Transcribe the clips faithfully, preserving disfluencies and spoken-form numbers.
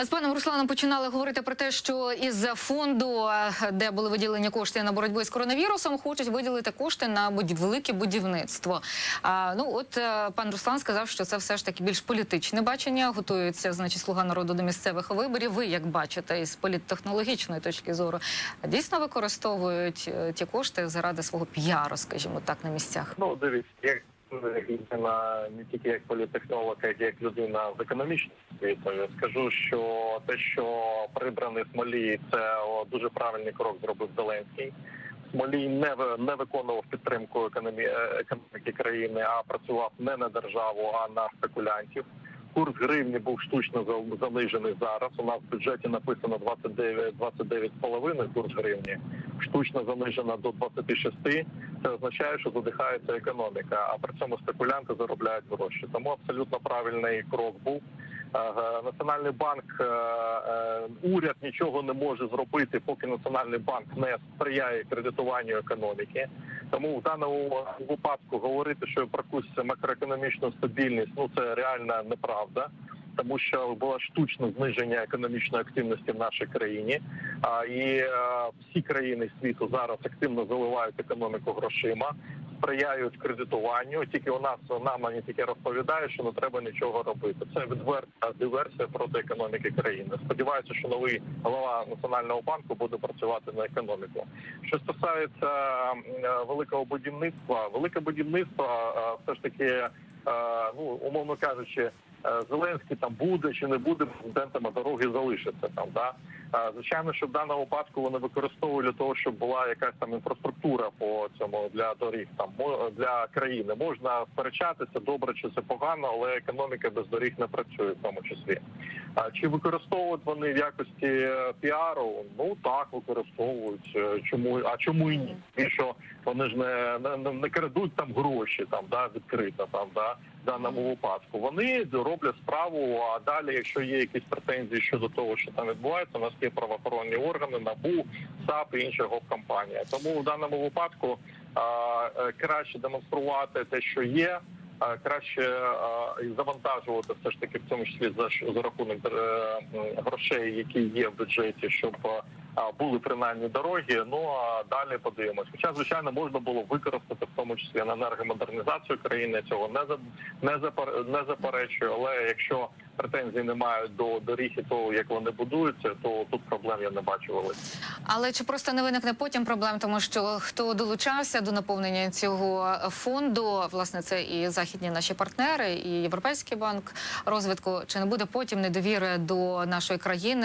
З паном Русланом починали говорити про те, що із фонду, де були виділені кошти на боротьбу з коронавірусом, хочуть виділити кошти на велике будівництво. А, ну от пан Руслан сказав, що це все ж таки більш політичне бачення. Готується, значить, «Слуга народу» до місцевих виборів. Ви як бачите із політтехнологічної точки зору, дійсно використовують ті кошти заради свого піару, скажімо так, на місцях? Ну, дивіться, як людина, не тільки як політтехнолог, а як людина з економічної світу, скажу, що те, що прибраний Смолій, це дуже правильний крок зробив Зеленський. Смолій не, не виконував підтримку економі... економіки країни, а працював не на державу, а на спекулянтів. Курс гривні був штучно занижений зараз. У нас в бюджеті написано двадцять дев'ять двадцять дев'ять з половиною курс гривні. Штучно занижена до двадцяти шести. Це означає, що задихається економіка, а при цьому спекулянти заробляють гроші. Тому абсолютно правильний крок був. Національний банк, уряд нічого не може зробити, поки Національний банк не сприяє кредитуванню економіки. Тому в даному випадку говорити, що про якусь макроекономічну стабільність, ну це реальна неправда. Тому що було штучне зниження економічної активності в нашій країні. А, і а, всі країни світу зараз активно заливають економіку грошима, сприяють кредитуванню. Тільки у нас нам не тільки розповідають, що не треба нічого робити. Це відверта диверсія проти економіки країни. Сподіваюся, що новий голова Національного банку буде працювати на економіку. Що стосується а, великого будівництва, велике будівництво а, все ж таки, а, ну, умовно кажучи, Зеленський там буде чи не буде президентом, а дороги залишаться там. Да? Звичайно, що в даному випадку вони використовують для того, щоб була якась там інфраструктура по цьому для доріг, там для країни. Можна сперечатися, добре чи це погано, але економіка без доріг не працює в тому числі. А чи використовують вони в якості піару? Ну так, використовують. Чому? А чому і ні? І що вони ж не, не, не крадуть там гроші там, да, відкрито там, да, в даному випадку. Вони роблять справу, а далі, якщо є якісь претензії щодо того, що там відбувається, у нас є правоохоронні органи, НАБУ, САП і інша гоп-компанія. Тому в даному випадку а, краще демонструвати те, що є, а, краще а, завантажувати все ж таки в цьому числі за, за рахунок а, грошей, які є в бюджеті, щоб а, були принаймні дороги, ну а далі подивимось. Хоча, звичайно, можна було використати в тому числі на енергомодернізацію країни, я цього не, за, не, запер, не заперечую, але якщо претензій не мають до доріг і того, як вони будуються, то тут проблем я не бачу великих. Але чи просто не виникне потім проблем, тому що хто долучався до наповнення цього фонду, власне, це і західні наші партнери, і Європейський банк розвитку, чи не буде потім недовіри до нашої країни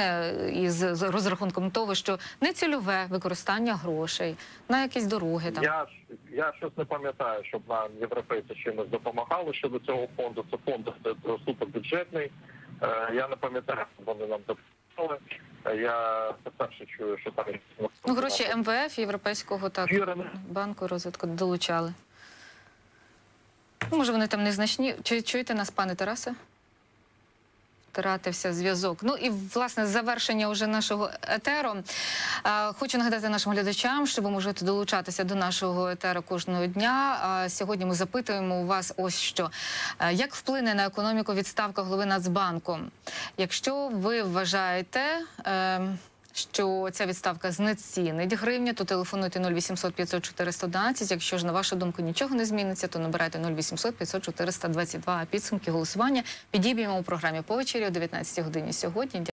із розрахунком того, що нецільове використання грошей на якісь дороги там? Я, я щось не пам'ятаю, щоб нам європейці чимось допомагали щодо цього фонду. Це фонд супербюджетний. Я не пам'ятаю, що вони нам допомагали. Я перше чую, що там... Ну, гроші Ем Ве Еф, Європейського так, банку розвитку долучали. Ну, може, вони там незначні. Чи чуєте нас, пане Тарасе? Втратився зв'язок. Ну і, власне, завершення уже нашого етеру. Хочу нагадати нашим глядачам, що ви можете долучатися до нашого етеру кожного дня. Сьогодні ми запитуємо у вас ось що. Як вплине на економіку відставка голови Нацбанку? Якщо ви вважаєте, що ця відставка знецінить гривню, то телефонуйте нуль вісімсот п'ятсот чотириста одинадцять. Якщо ж, на вашу думку, нічого не зміниться, то набирайте нуль вісімсот п'ятсот чотириста двадцять два. А підсумки голосування підіб'ємо у програмі «По вечері» о дев'ятнадцятій годині сьогодні.